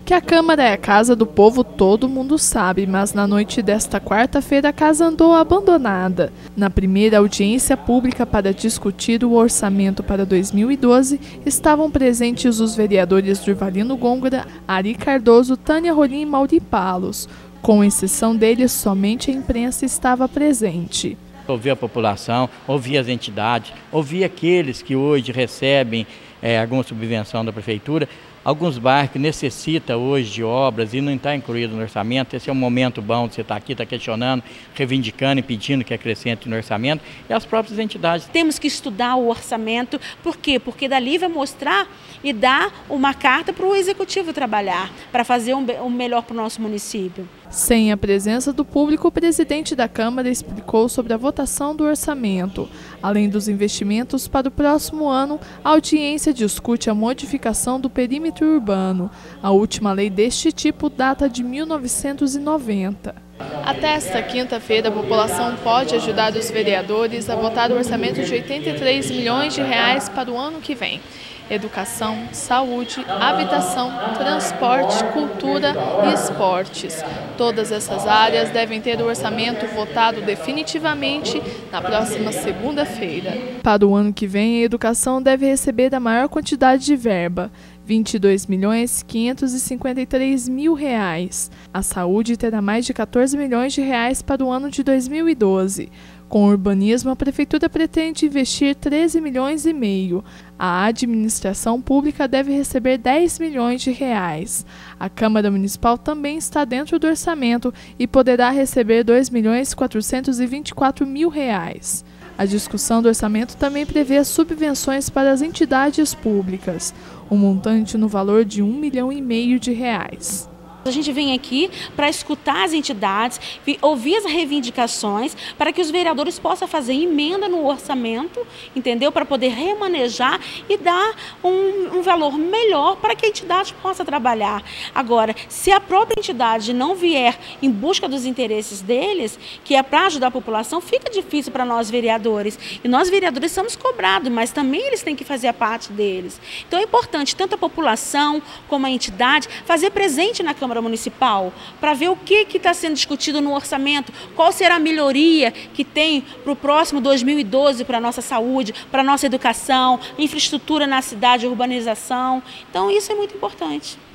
Que a Câmara é a casa do povo, todo mundo sabe, mas na noite desta quarta-feira a casa andou abandonada. Na primeira audiência pública para discutir o orçamento para 2012, estavam presentes os vereadores Durvalino Gôngora, Ari Cardoso, Tânia Rolim e Mauri Palos. Com exceção deles, somente a imprensa estava presente. Ouvir a população, ouvir as entidades, ouvir aqueles que hoje recebem alguma subvenção da prefeitura. Alguns bairros que necessitam hoje de obras e não está incluído no orçamento. Esse é um momento bom de você estar aqui, estar questionando, reivindicando e pedindo que acrescente no orçamento. E as próprias entidades. Temos que estudar o orçamento, por quê? Porque dali vai mostrar e dar uma carta para o executivo trabalhar, para fazer o melhor para o nosso município. Sem a presença do público, o presidente da Câmara explicou sobre a votação do orçamento. Além dos investimentos para o próximo ano, a audiência discute a modificação do perímetro urbano. A última lei deste tipo data de 1990. Até esta quinta-feira, a população pode ajudar os vereadores a votar o orçamento de 83 milhões de reais para o ano que vem. Educação, saúde, habitação, transporte, cultura e esportes. Todas essas áreas devem ter o orçamento votado definitivamente na próxima segunda-feira. Para o ano que vem, a educação deve receber a maior quantidade de verba, R$ 22.553.000. A saúde terá mais de 14 milhões de reais para o ano de 2012. Com o urbanismo, a Prefeitura pretende investir 13 milhões e meio. A administração pública deve receber 10 milhões de reais. A Câmara Municipal também está dentro do orçamento e poderá receber 2.424.000 reais. A discussão do orçamento também prevê as subvenções para as entidades públicas, um montante no valor de R$ 1,5 milhão de reais. A gente vem aqui para escutar as entidades, ouvir as reivindicações, para que os vereadores possam fazer emenda no orçamento, entendeu? Para poder remanejar e dar um valor melhor para que a entidade possa trabalhar. Agora, se a própria entidade não vier em busca dos interesses deles, que é para ajudar a população, fica difícil para nós vereadores. E nós vereadores somos cobrados, mas também eles têm que fazer a parte deles. Então é importante tanto a população como a entidade fazer presente na Câmara Municipal, para ver o que está sendo discutido no orçamento, qual será a melhoria que tem para o próximo 2012 para a nossa saúde, para a nossa educação, infraestrutura na cidade, urbanização. Então isso é muito importante.